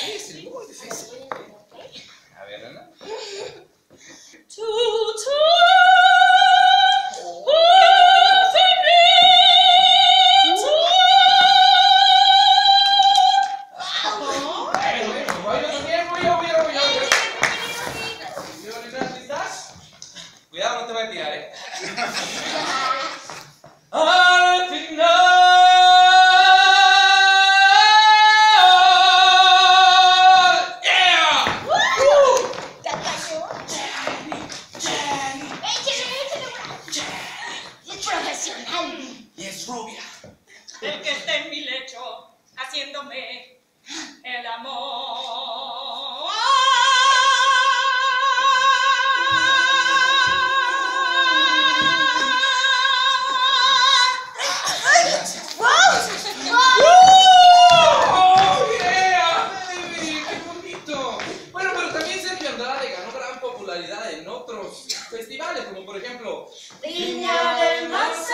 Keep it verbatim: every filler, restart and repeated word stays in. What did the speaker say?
difícil, muy difícil. A ver, Ana. Cuidado, no te vayas a tirar, ¿eh? Al final. ¡Yeah! ¡Uh! ¿Te cayó? Jenny, Jenny, ¡Échale, échale! Jenny. ¡Es profesional! Y es rubia. El que está en mi lecho, haciéndome el amor. ¡Oh, yeah, baby! ¡Qué bonito! Bueno, pero también Sergio Andrade ganó gran popularidad en otros festivales, como por ejemplo Viña del Mar.